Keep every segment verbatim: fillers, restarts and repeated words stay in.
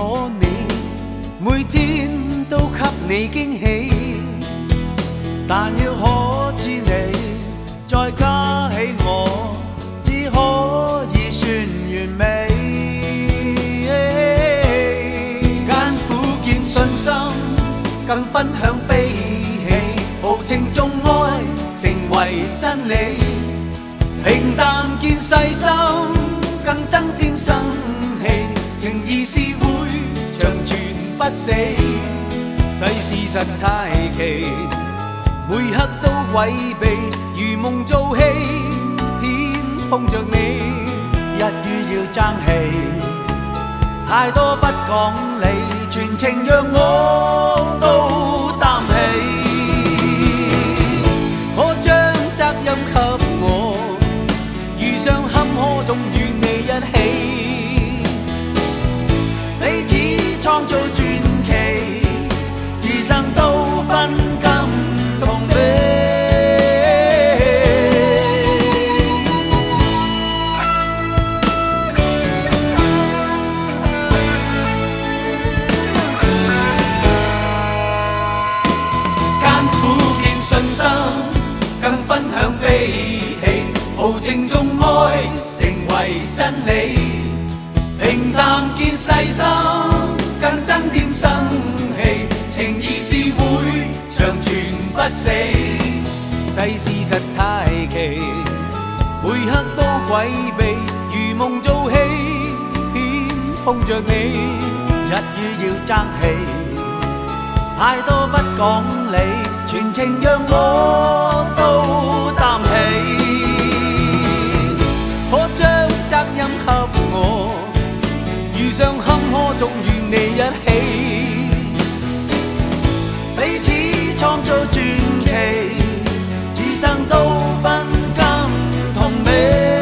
可你，每天都給你驚喜。但要可知你，再加起我，只可以算完美。艱苦見信心，更分享悲喜，無情中愛成為真理。平淡見細心，更增添生氣。情義是會長存不死，世事實太奇，每刻都詭秘，如夢做戲，偏碰着你，一於要爭氣，太多不講理，全情讓我都擔起。可將責任給我，遇上坎坷總與你一起，彼此創造傳奇，自生都分甘同味。艱苦見信心，更分享悲喜，無情中愛成為真理。平淡見細心，更增添生氣。情義是會長存不死，世事實太奇，每刻都詭秘，如夢做戲，偏碰着你，一於要爭氣，太多不講理，全情讓我都擔起。可將責任給我，遇上坎坷總與你一起，彼此創造傳奇，此生都分甘同味。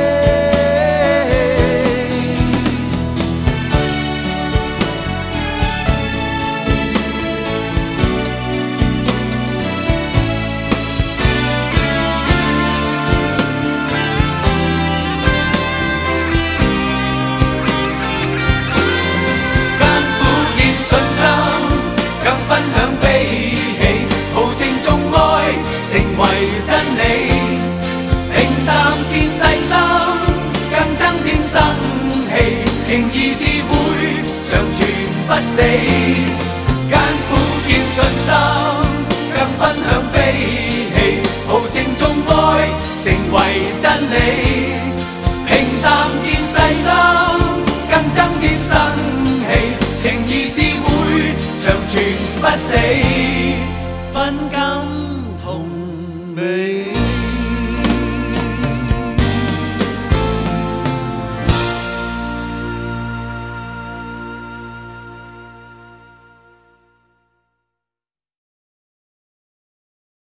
情義是會長存不死，艱苦見信心，更分享。